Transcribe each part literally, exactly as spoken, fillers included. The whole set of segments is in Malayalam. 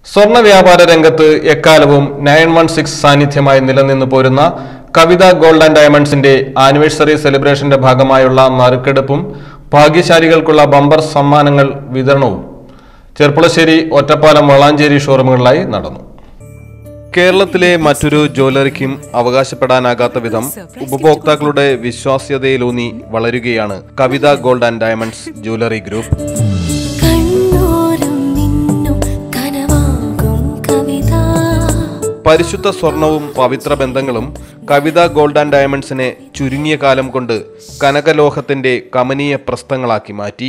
സ്വർണ്ണ വ്യാപാര രംഗത്ത് എക്കാലവും നയൻ വൺ സിക്സ് സാന്നിധ്യമായി നിലനിന്നു പോരുന്ന കവിത ഗോൾഡ് ആൻഡ് ഡയമണ്ട്സിന്റെ ആനിവേഴ്സറി സെലിബ്രേഷന്റെ ഭാഗമായുള്ള നറുക്കെടുപ്പും ഭാഗ്യശാലികൾക്കുള്ള ബമ്പർ സമ്മാനങ്ങൾ വിതരണവും ചെർപ്പുളശ്ശേരി, ഒറ്റപ്പാലം, വളാഞ്ചേരി ഷോറൂമുകളിലായി നടന്നു. കേരളത്തിലെ മറ്റൊരു ജ്വല്ലറിക്കും അവകാശപ്പെടാനാകാത്ത വിധം ഉപഭോക്താക്കളുടെ വിശ്വാസ്യതയിലൂന്നി വളരുകയാണ് Kavitha gold and diamonds jewellery group. പരിശുദ്ധ സ്വർണവും പവിത്ര ബന്ധങ്ങളും കവിത ഗോൾഡ് ആൻഡ് ഡയമണ്ട്സിനെ ചുരുങ്ങിയ കാലം കൊണ്ട് കനകലോഹത്തിന്റെ കമനീയ പ്രസ്ഥങ്ങളാക്കി മാറ്റി.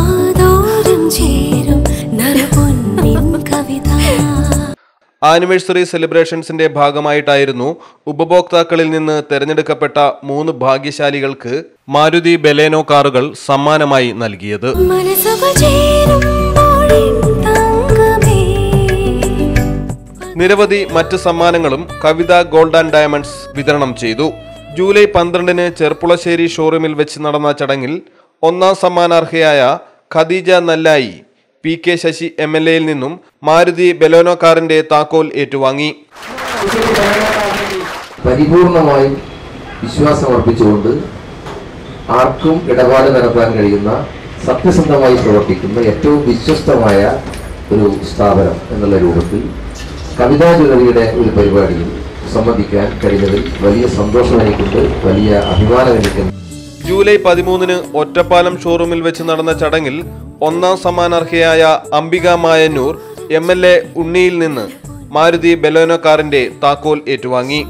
ആനിവേഴ്സറി സെലിബ്രേഷൻസിന്റെ ഭാഗമായിട്ടായിരുന്നു ഉപഭോക്താക്കളിൽ നിന്ന് തെരഞ്ഞെടുക്കപ്പെട്ട മൂന്ന് ഭാഗ്യശാലികൾക്ക് മാരുതി ബലേനോ കാറുകൾ സമ്മാനമായി നൽകിയത്. നിരവധി മറ്റ് സമ്മാനങ്ങളും കവിത ഗോൾഡ് ആൻഡ് ഡയമണ്ട്സ് വിതരണം ചെയ്തു. ജൂലൈ പന്ത്രണ്ടിന് ചെർപ്പുളശ്ശേരി ഷോറൂമിൽ വെച്ച് നടന്ന ചടങ്ങിൽ ഒന്നാം സമ്മാനാർഹയായ Khadeeja Nallayi P K Sasi M L എയിൽ നിന്നും മാരുതി ബലേനോ കാറിന്റെ താക്കോൽ ഏറ്റുവാങ്ങി. പരിപൂർണമായും വിശ്വാസമർപ്പിച്ചുകൊണ്ട് ആർക്കും ഇടപാട് നടത്താൻ കഴിയുന്ന, സത്യസന്ധമായി പ്രവർത്തിക്കുന്ന ഏറ്റവും വിശ്വസ്തമായ ഒരു സ്ഥാപനം എന്നുള്ള രൂപത്തിൽ കവിതാ ജ്വല്ലറിയുടെ ഒരു പരിപാടിയിൽ സംബന്ധിക്കാൻ കഴിഞ്ഞതിൽ വലിയ സന്തോഷം എനിക്കുണ്ട്, വലിയ അഭിമാനം എനിക്കുണ്ട്. ജൂലൈ പതിമൂന്നിന് ഒറ്റപ്പാലം ഷോറൂമിൽ വെച്ച് നടന്ന ചടങ്ങിൽ ഒന്നാം സമ്മാനാർഹയായ Ambika Mayannur M L A ഉണ്ണിയിൽ നിന്ന് മാരുതി ബലേനോ കാറിന്റെ താക്കോൽ ഏറ്റുവാങ്ങി.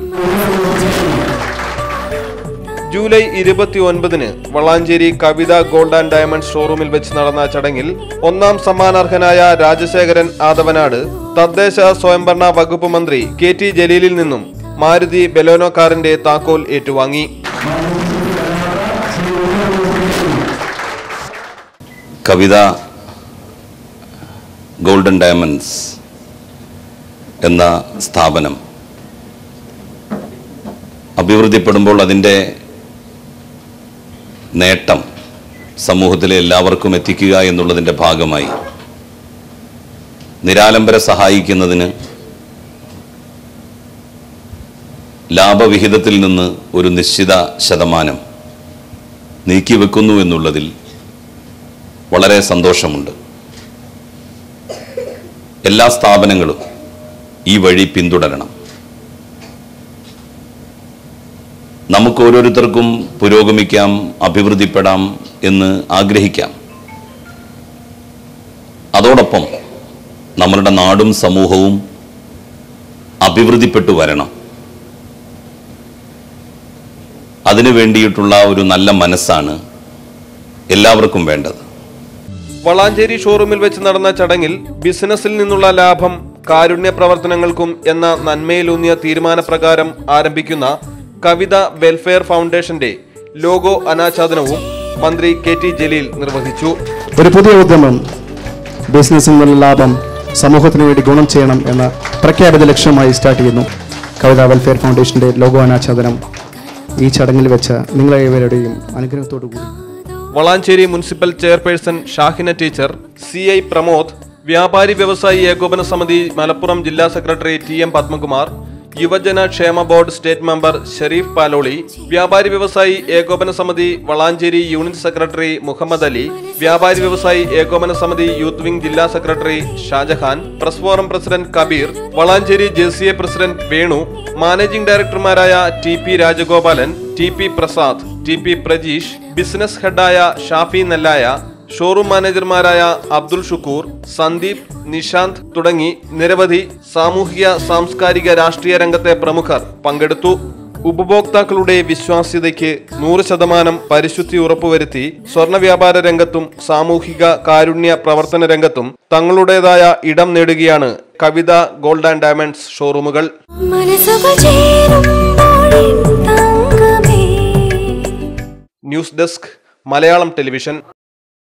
ജൂലൈ ഇരുപത്തി ഒൻപതിന് Valanchery Kavitha gold and diamonds ഷോറൂമിൽ വെച്ച് നടന്ന ചടങ്ങിൽ ഒന്നാം സമ്മാനാർഹനായ രാജശേഖരൻ ആദവനാട് തദ്ദേശ സ്വയംഭരണ വകുപ്പ് മന്ത്രി കെ ടി ജലീലിൽ നിന്നും മാരുതി ബലേനോ കാറിന്റെ താക്കോൽ ഏറ്റുവാങ്ങി. കവിത ഗോൾഡൻ ഡയമണ്ട്സ് എന്ന സ്ഥാപനം അഭിവൃദ്ധിപ്പെടുമ്പോൾ അതിൻ്റെ നേട്ടം സമൂഹത്തിലെ എല്ലാവർക്കും എത്തിക്കുക എന്നുള്ളതിൻ്റെ ഭാഗമായി നിരാലംബരെ സഹായിക്കുന്നതിന് ലാഭവിഹിതത്തിൽ നിന്ന് ഒരു നിശ്ചിത ശതമാനം നീക്കിവെക്കുന്നു എന്നുള്ളതിൽ വളരെ സന്തോഷമുണ്ട്. എല്ലാ സ്ഥാപനങ്ങളും ഈ വഴി പിന്തുടരണം. നമുക്ക് ഓരോരുത്തർക്കും പുരോഗമിക്കാം, അഭിവൃദ്ധിപ്പെടാം എന്ന് ആഗ്രഹിക്കാം. അതോടൊപ്പം നമ്മളുടെ നാടും സമൂഹവും അഭിവൃദ്ധിപ്പെട്ടു വരണം. അതിനു വേണ്ടിയിട്ടുള്ള ഒരു നല്ല മനസ്സാണ് എല്ലാവർക്കും വേണ്ടത്. വളാഞ്ചേരി ഷോറൂമിൽ വെച്ച് നടന്ന ചടങ്ങിൽ ബിസിനസ്സിൽ നിന്നുള്ള ലാഭം കാരുണ്യ പ്രവർത്തനങ്ങൾക്കും എന്ന നന്മയിലൂന്നിയ തീരുമാനപ്രകാരം ആരംഭിക്കുന്ന കവിത വെൽഫെയർ ഫൗണ്ടേഷന്റെ ലോഗോ അനാച്ഛാദനവും മന്ത്രി കെ ടി ജലീൽ നിർവഹിച്ചു. ഒരു പുതിയ ഉദ്യമം, ബിസിനസ്സിൽ നിന്നുള്ള ലാഭം സമൂഹത്തിന് വേണ്ടി ഗുണം ചെയ്യണം എന്ന പ്രഖ്യാപിത ലക്ഷ്യമായി സ്റ്റാർട്ട് ചെയ്യുന്നു കവിത വെൽഫെയർ ഫൗണ്ടേഷന്റെ ലോഗോ അനാച്ഛാദനം ഈ ചടങ്ങിൽ വെച്ച് നിങ്ങളേവരുടെയും അനുഗ്രഹത്തോടു കൂടി Valanchery municipal chairperson Shahina teacher, C I Pramod, വ്യാപാരി വ്യവസായി ഏകോപന സമിതി മലപ്പുറം ജില്ലാ സെക്രട്ടറി ടി എം പത്മകുമാർ, യുവജന ക്ഷേമ board state member Sherif Paloli, വ്യാപാരി വ്യവസായി ഏകോപന സമിതി വളാഞ്ചേരി യൂണിറ്റ് സെക്രട്ടറി മുഹമ്മദ് അലി, വ്യാപാരി വ്യവസായി ഏകോപന സമിതി യൂത്ത് വിംഗ് ജില്ലാ secretary Shajahan, press forum president Kabeer, Valanchery J C A president Venu, managing ഡയറക്ടർമാരായ T P Rajagopalan, T P Prasad, T P Prajeesh, business ഹെഡായ ഷാഫി നെല്ലായ, ഷോറൂം മാനേജർമാരായ അബ്ദുൽ ഷുക്കൂർ, സന്ദീപ്, നിഷാന്ത് തുടങ്ങി നിരവധി സാമൂഹിക, സാംസ്കാരിക, രാഷ്ട്രീയ രംഗത്തെ പ്രമുഖർ പങ്കെടുത്തു. ഉപഭോക്താക്കളുടെ വിശ്വാസ്യതയ്ക്ക് നൂറ് ശതമാനം പരിശുദ്ധി ഉറപ്പുവരുത്തി സ്വർണ്ണ വ്യാപാര രംഗത്തും സാമൂഹിക കാരുണ്യ പ്രവർത്തന രംഗത്തും തങ്ങളുടേതായ ഇടം നേടുകയാണ് കവിത ഗോൾഡ് ആൻഡ് ഡയമണ്ട്സ് ഷോറൂമുകൾ. News desk, Malayalam television.